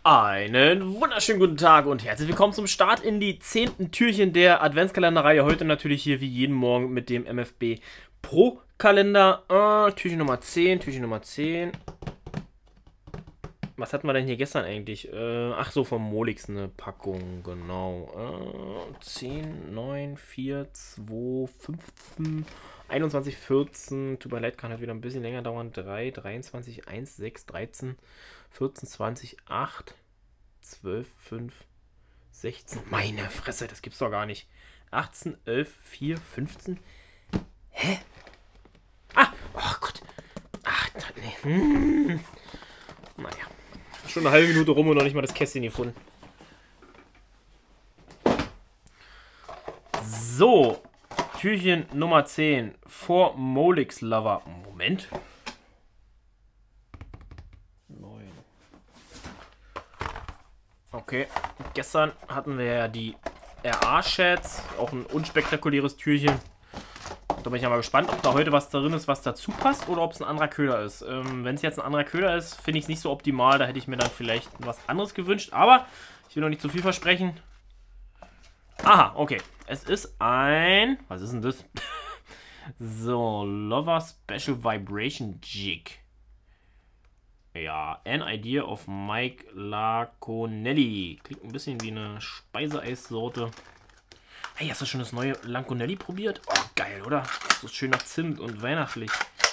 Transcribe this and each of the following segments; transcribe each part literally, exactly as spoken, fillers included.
Einen wunderschönen guten Tag und herzlich willkommen zum Start in die zehnten Türchen der Adventskalenderreihe. Heute natürlich hier wie jeden Morgen mit dem M F B Pro Kalender. Äh, Türchen Nummer zehn, Türchen Nummer zehn. Was hatten wir denn hier gestern eigentlich? Äh, ach so, vom Molix eine Packung, genau. Äh, zehn, neun, vier, zwei, fünfzehn, einundzwanzig, vierzehn. Tut mir leid, kann halt wieder ein bisschen länger dauern. drei, dreiundzwanzig, eins, sechs, dreizehn, vierzehn, zwanzig, acht, zwölf, fünf, sechzehn. Meine Fresse, das gibt's doch gar nicht. achtzehn, elf, vier, fünfzehn. Hä? Ah, oh Gott. Ach, nee. Hm. Naja. Schon eine halbe Minute rum und noch nicht mal das Kästchen gefunden. So. Türchen Nummer zehn. For Molix Lover. Moment. neun. Okay. Gestern hatten wir ja die R A-Chats. Auch ein unspektakuläres Türchen. Da bin ich ja mal gespannt, ob da heute was drin ist, was dazu passt, oder ob es ein anderer Köder ist. Ähm, Wenn es jetzt ein anderer Köder ist, finde ich es nicht so optimal. Da hätte ich mir dann vielleicht was anderes gewünscht. Aber ich will noch nicht zu viel versprechen. Aha, okay. Es ist ein... Was ist denn das? So, Lover Special Vibration Jig. Ja, An Idea of Mike Laconelli. Klingt ein bisschen wie eine Speiseeissorte. Hey, hast du schon das neue Lanconelli probiert? Oh, geil, oder? So schön nach Zimt und weihnachtlich.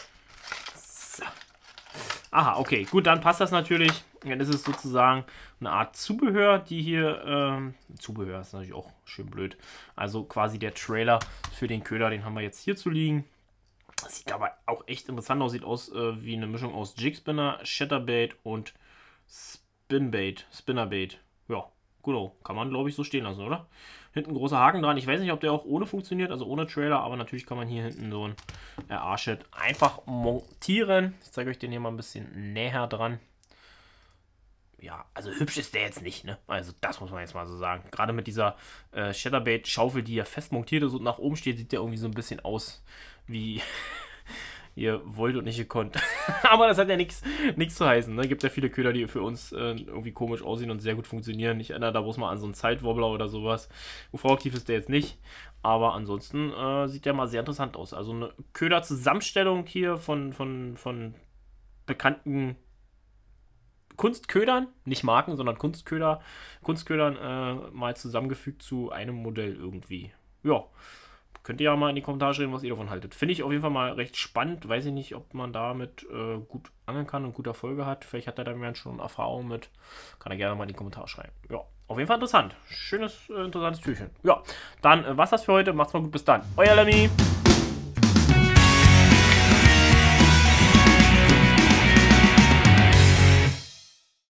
So. Aha, okay. Gut, dann passt das natürlich. Dann ist es sozusagen eine Art Zubehör, die hier... Ähm, Zubehör ist natürlich auch schön blöd. Also quasi der Trailer für den Köder, den haben wir jetzt hier zu liegen. Das sieht aber auch echt interessant aus. Sieht aus äh, wie eine Mischung aus Jigspinner, Shatterbait und Spinbait. Spinnerbait. Ja, genau. Kann man, glaube ich, so stehen lassen, oder? Hinten ein großer Haken dran. Ich weiß nicht, ob der auch ohne funktioniert, also ohne Trailer, aber natürlich kann man hier hinten so ein R A-Chat einfach montieren. Ich zeige euch den hier mal ein bisschen näher dran. Ja, also hübsch ist der jetzt nicht, ne? Also das muss man jetzt mal so sagen. Gerade mit dieser äh, Shatterbait-Schaufel, die ja fest montiert ist und nach oben steht, sieht der irgendwie so ein bisschen aus wie... ihr wollt und nicht gekonnt. Aber das hat ja nichts zu heißen. Ne? Gibt ja viele Köder, die für uns äh, irgendwie komisch aussehen und sehr gut funktionieren. Ich erinnere da bloß mal an so einen Zeitwobbler oder sowas. U V-aktiv ist der jetzt nicht. Aber ansonsten äh, sieht der mal sehr interessant aus. Also eine Köder-Zusammenstellung hier von, von, von bekannten Kunstködern, nicht Marken, sondern Kunstköder, Kunstködern äh, mal zusammengefügt zu einem Modell irgendwie. Ja. Könnt ihr ja mal in die Kommentare schreiben, was ihr davon haltet. Finde ich auf jeden Fall mal recht spannend. Weiß ich nicht, ob man damit äh, gut angeln kann und gute Erfolge hat. Vielleicht hat er da schon Erfahrung mit. Kann er gerne mal in die Kommentare schreiben. Ja, auf jeden Fall interessant. Schönes, äh, interessantes Türchen. Ja, dann äh, was das für heute. Macht's mal gut. Bis dann. Euer Lemmy.